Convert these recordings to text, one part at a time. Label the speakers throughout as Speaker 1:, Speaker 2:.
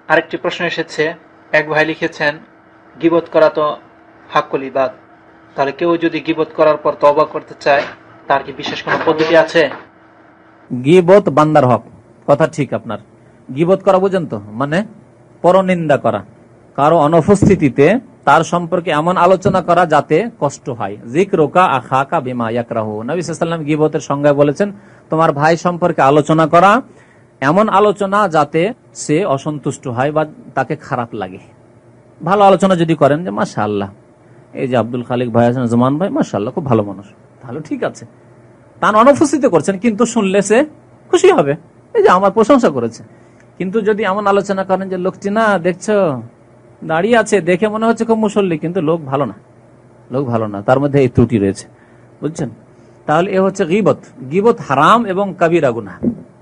Speaker 1: আরেকটি প্রশ্ন এসেছে, এক ভাই লিখেছেন, গীবত করা তো হাক্কুল ইবাদ, তাহলে কেউ যদি গীবত করার পর তওবা করতে চায় তার কি বিশেষ কোনো পদ্ধতি আছে?
Speaker 2: গীবত বান্দার হক, কথা ঠিক আপনার। গীবত করা বুঝেন তো, মানে পরনিন্দা করা, কারো অনুপস্থিতিতে তার সম্পর্কে এমন আলোচনা করা যাতে কষ্ট হয়। যিকরুকা আখাকা বিমা ইয়াকরাহু, নবী সাল্লাল্লাহু আলাইহি ওয়াসাল্লাম গীবতের সংজ্ঞা বলেছেন, তোমার ভাই সম্পর্কে আলোচনা করা, এমন আলোচনা যাতে সে অসন্তুষ্ট হয় বা তাকে খারাপ লাগে। ভালো আলোচনা যদি করেন যে মাশাআল্লাহ, এই যে আব্দুল খালিক ভাই আছেন, জমান ভাই মাশাআল্লাহ খুব ভালো মানুষ, তাহলে ঠিক আছে। তার অনুপস্থিতি করছেন কিন্তু শুনলে সে খুশি হবে, এই যে আমার প্রশংসা করেছে। কিন্তু যদি এমন আলোচনা করেন যে লোকটি না দেখছো দাঁড়িয়ে আছে, দেখে মনে হচ্ছে খুব মুসল্লি, কিন্তু লোক ভালো না, লোক ভালো না, তার মধ্যে এই ত্রুটি রয়েছে, বুঝছেন, তাহলে এ হচ্ছে গীবত। গীবত হারাম এবং কাবিরা গুনাহ।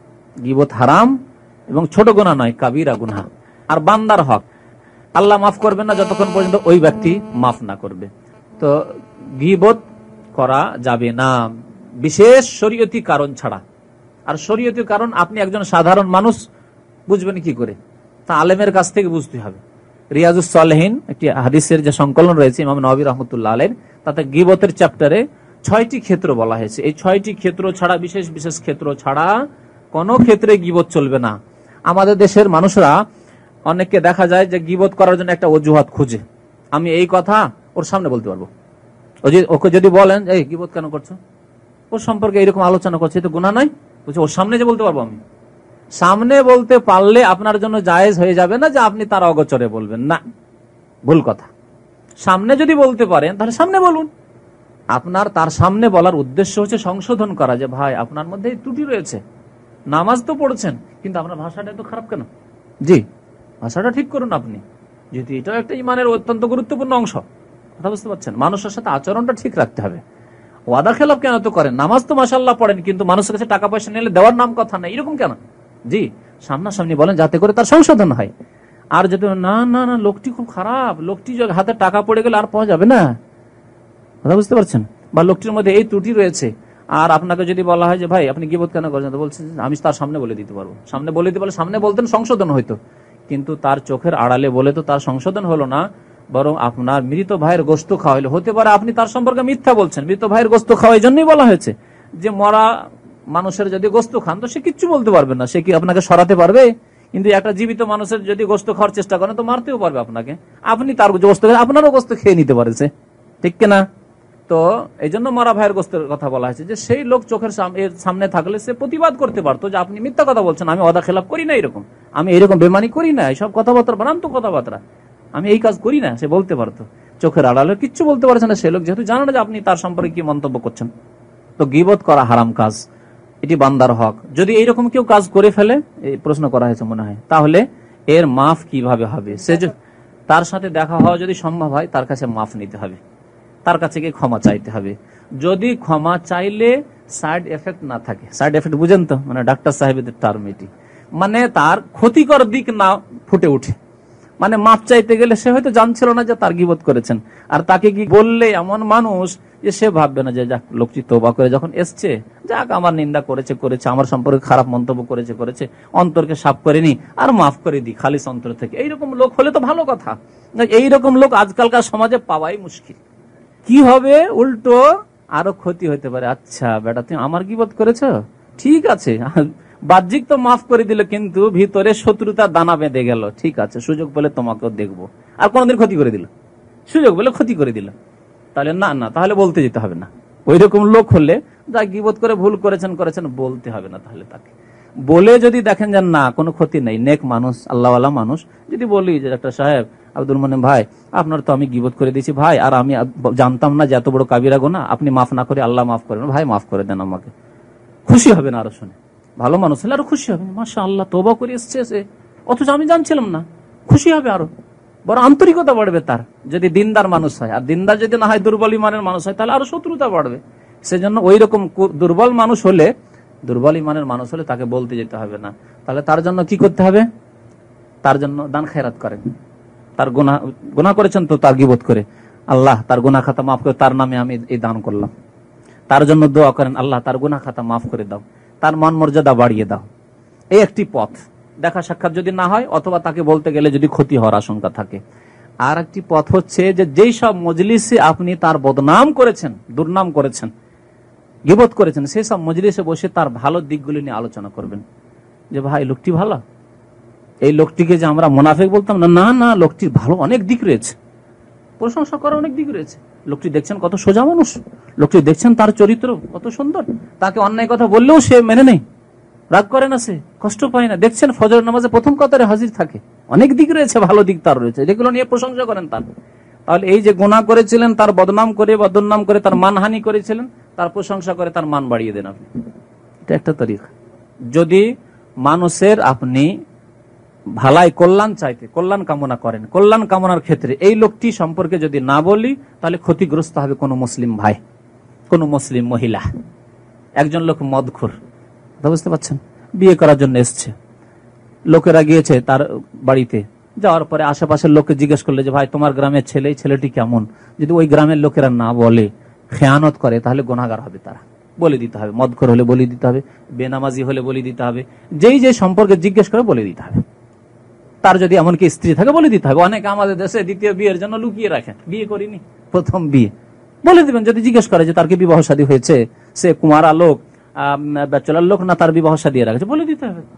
Speaker 2: গীবত হারাম এবং ছোট গুনাহ নয়, কাবিরা গুনাহ। আর বান্দার হক, আল্লাহ মাফ করবেন না যতক্ষণ পর্যন্ত ওই ব্যক্তি মাফ না করবে। তো গীবত করা যাবে না বিশেষ শরীয়তি কারণ ছাড়া। আর শরীয়তি কারণ আপনি একজন সাধারণ মানুষ বুঝবেন কি করে, তা আলেমের কাছ থেকে বুঝতে হবে। রিয়াজুস সালেহিন একটি হাদিসের যে সংকলন রয়েছে ইমাম নবী রাহমাতুল্লাহ আলাইহির, তাতে গীবতের চ্যাপ্টারে 6টি ক্ষেত্র বলা হয়েছে। এই 6টি ক্ষেত্র ছাড়া, বিশেষ বিশেষ ক্ষেত্র ছাড়া কোনো ক্ষেত্রে গীবত চলবে না। আমাদের দেশের মানুষরা অনেককে দেখা যায় যে গীবত করার জন্য একটা অজুহাত খুঁজে, আমি এই কথা ওর সামনে বলতে পারবো। ওকে যদি বলেন এই গীবত কেন করছো, ওর সম্পর্কে এরকম আলোচনা করছে, তো গুনাহ নয়, বলছে ওর সামনে যে বলতে পারবো আমি। সামনে বলতে পারলে আপনার জন্য জায়েজ হয়ে যাবে না যে আপনি তার অগোচরে বলবেন, না, ভুল কথা। সামনে যদি বলতে পারেন তাহলে সামনে বলুন। আপনার তার সামনে বলার উদ্দেশ্য হচ্ছে সংশোধন করা, যে ভাই আপনার মধ্যে ত্রুটি রয়েছে, নামাজ তো পড়ছেন কিন্তু আপনার ভাষাটা এত খারাপ কেন, জি ভাষাটা ঠিক করুন আপনি, যেহেতু এটাও একটা ইমানের অত্যন্ত গুরুত্বপূর্ণ অংশ, কথা বুঝতে পারছেন। মানুষের সাথে আচরণটা ঠিক রাখতে হবে। ওয়াদা খেলাপ কেন তো করেন, নামাজ তো মাশাআল্লাহ পড়েন কিন্তু মানুষের কাছে টাকা পয়সা নিলে দেওয়ার নাম কথা নাই, এরকম কেন, জি সামনাসামনি বলেন যাতে করে তার সংশোধন হয়। আর যদি না না না লোকটি খুব খারাপ, লোকটি হাতে টাকা পড়ে গেলে আর পাওয়া যাবে না, কথা বুঝতে পারছেন, বা লোকটির মধ্যে এই ত্রুটি রয়েছে, আর আপনাকে যদি বলা হয় যে ভাই আপনি গীবত কেন করছেন, তো বলছেন আমি তার সামনে বলে দিতে পারবো, সামনে বলে দিতে পারলে সামনে বলতেন সংশোধন হইতো, কিন্তু তার চোখের আড়ালে বলে তো তার সংশোধন হলো না, বরং আপনার মৃত ভাইয়ের গোস্ত খাওয়াইলো। হতে পারে আপনি তার সম্পর্কে মিথ্যা বলছেন, মৃত ভাইয়ের গোস্ত খাওয়া এই জন্যই বলা হয়েছে যে মরা মানুষের যদি গোস্ত খান তো সে কিচ্ছু বলতে পারবে না, সে কি আপনাকে সরাতে পারবে, কিন্তু একটা জীবিত মানুষের যদি গোস্ত খাওয়ার চেষ্টা করেন তো মারতেও পারবে আপনাকে, আপনি তার গোস্ত আপনারও গোস্ত খেয়ে নিতে পারেছে, ঠিক কিনা। তো এই জন্য মরা ভাইয়ের গোস্তের কথা বলা হয়েছে যে সেই লোক চোখের সামনে থাকলে সে প্রতিবাদ করতে পারতো যে আপনি মিথ্যা কথা বলছেন, আমি ওয়াদা খেলাপ করি না, এরকম আমি এরকম বেমানি করি না, এইসব কথাবার্তা ভ্রান্ত কথাবার্তা, আমি এই কাজ করি না, সে বলতে পারতো। চোখের আড়ালে কিচ্ছু বলতে পারছে না সে লোক, যেহেতু জানে না যে আপনি তার সম্পর্কে কি মন্তব্য করছেন। তো গীবত করা হারাম কাজ, এটি বান্দার হক। যদি এইরকম কেউ কাজ করে ফেলে, এই প্রশ্ন করা হয়েছে মনে হয়, তাহলে এর মাফ কিভাবে হবে? সে তার সাথে দেখা হওয়া যদি সম্ভব হয় তার কাছে মাফ নিতে হবে, তার কাছে গিয়ে ক্ষমা চাইতে হবে। যদি ক্ষমা চাইলে সাইড এফেক্ট না থাকে, সাইড এফেক্ট বুঝেন তো, মানে ডাক্তার সাহেবদের টার্ম এটি, মানে তার ক্ষতিকর দিক না ফুটে উঠে, মানে মাপ চাইতে গেলে সে হয়তো জানছিল না যে তার গীবত করেছেন, আর তাকে কি বললে এমন মানুষ যে সে ভাববে না যে যাক লোকটি তওবা করে যখন এসছে, যাক আমার নিন্দা করেছে, আমার সম্পর্কে খারাপ মন্তব্য করেছে, অন্তরকে সাফ করেনি আর মাফ করে দি খালিস অন্তর থেকে। এইরকম লোক হলে তো ভালো কথা, এইরকম লোক আজকালকার সমাজে পাওয়াই মুশকিল। কি হবে, উল্টো আরো ক্ষতি হতে পারে। আচ্ছা বেটা তুমি আমার গীবত করেছ, ঠিক আছে, বাহ্যিক তো মাফ করে দিল কিন্তু ভিতরে শত্রুতার দানা বেঁধে গেল, ঠিক আছে সুযোগ পেলে তোমাকেও দেখবো, আর কোনদিন ক্ষতি করে দিল, সুযোগ পেলে ক্ষতি করে দিল, তাহলে না না, তাহলে বলতে যেতে হবে না। ওই রকম লোক হলে যা গীবত করে ভুল করেছেন বলতে হবে না, তাহলে তাকে বলে যদি দেখেন যে না কোনো ক্ষতি নেই, নেক মানুষ আল্লাহওয়ালা মানুষ, যদি বলি যে ডাক্তার সাহেব আব্দুল মনিম ভাই আপনার তো আমি গীবত করে দিয়েছি ভাই, আর আমি জানতাম না যে এত বড় কাবিরা গুনাহ, আপনি মাফ না করে আল্লাহ মাফ করেন ভাই, মাফ করে দেন আমাকে, খুশি হবেন, আরো শুনে ভালো মানুষ হলে আরো খুশি হবেন, মাশাআল্লাহ তওবা করে এসছে সে, অথচ আমি জানছিলাম না, খুশি হবে, আরো বড় আন্তরিকতা বাড়বে তার, যদি দিনদার মানুষ হয়। আর দিনদার যদি না হয় দুর্বল ইমানের মানুষ হয় তাহলে আরো শত্রুতা বাড়বে। সেজন্য ওই রকম দুর্বল ইমানের মানুষ হলে তাকে বলতে যেতে হবে না। তাহলে তার জন্য কি করতে হবে? তার জন্য দান খেরাত করেন, তার গুনাহ করেছেন তো তার গীবত করে, আল্লাহ তার গুনাহ খাতা মাফ করে, তার নামে আমি এই দান করলাম। তার জন্য দোয়া করেন, আল্লাহ তার গুনাহ খাতা মাফ করে দাও, তার মান মর্যাদা বাড়িয়ে দাও। এই একটি পথ, দেখা সাক্ষাৎ যদি না হয়, অথবা তাকে বলতে গেলে যদি ক্ষতি হওয়ার আশঙ্কা থাকে। আর একটি পথ হচ্ছে যে যেই সব মজলিসে আপনি তার বদনাম করেছেন, দুর্নাম করেছেন, গীবত করেছেন, সেই সব মজলিসে বসে তার ভালো দিকগুলি নিয়ে আলোচনা করবেন। যে ভাই লোকটি ভালো, এই লোকটিকে যে আমরা মুনাফিক বলতাম না, না না, লোকটির ভালো অনেক দিক রয়েছে, প্রশংসা করার অনেক দিক রয়েছে। লোকটি দেখছেন কত সোজা মানুষ, লোকটি দেখছেন তার চরিত্র কত সুন্দর, তাকে অন্যায় কথা বললেও সে মেনে নেই, রাগ করে না, সে কষ্ট পায় না, দেখছেন ফজর নামাজে প্রথম কাতারে হাজির থাকে, অনেক দিক রয়েছে, ভালো দিক তার রয়েছে, যেগুলো নিয়ে প্রশংসা করেন তার। তাহলে এই যে গুনাহ করেছিলেন তার বদনাম করে বা দুর্নাম করে তার মানহানি করেছিলেন, তার প্রশংসা করে তার মান বাড়িয়ে দেন আপনি। এটা একটা তরিকা। যদি মানুষের আপনি ভালাই কল্যাণ চাইতে, কল্যাণ কামনা করেন, কল্যাণ কামনার ক্ষেত্রে এই লোকটি সম্পর্কে যদি না বলি, তাহলে ক্ষতিগ্রস্ত হবে কোনো মুসলিম ভাই, কোনো মুসলিম মহিলা। একজন লোক মদখোর, বুঝতে পারছেন, বিয়ে করার জন্য এসছে, লোকেরা গিয়েছে তার বাড়িতে, যাওয়ার পরে আশেপাশের লোককে জিজ্ঞেস করলে যে ভাই তোমার গ্রামের ছেলে, ছেলেটি কেমন, যদি ওই গ্রামের লোকেরা না বলে, খেয়ানত করে, তাহলে গুনাহগার হবে, তারা বলে দিতে হবে। মদখোর হলে বলে দিতে হবে, বেনামাজি হলে বলে দিতে হবে, যেই যে সম্পর্কে জিজ্ঞেস করে বলে দিতে হবে। তার যদি এমনকি স্ত্রী থাকে বলে দিতে হবে। অনেকে আমাদের দেশে দ্বিতীয় বিয়ের জন্য লুকিয়ে রাখেন, বিয়ে করিনি, প্রথম বিয়ে, বলে দিবেন। যদি জিজ্ঞেস করে যে তার কি বিবাহ শাদী হয়েছে, সে কুমারা লোক, ব্যাচেলর লোক, না তার বিবাহ শাদী রাখছে, বলে দিতে হবে।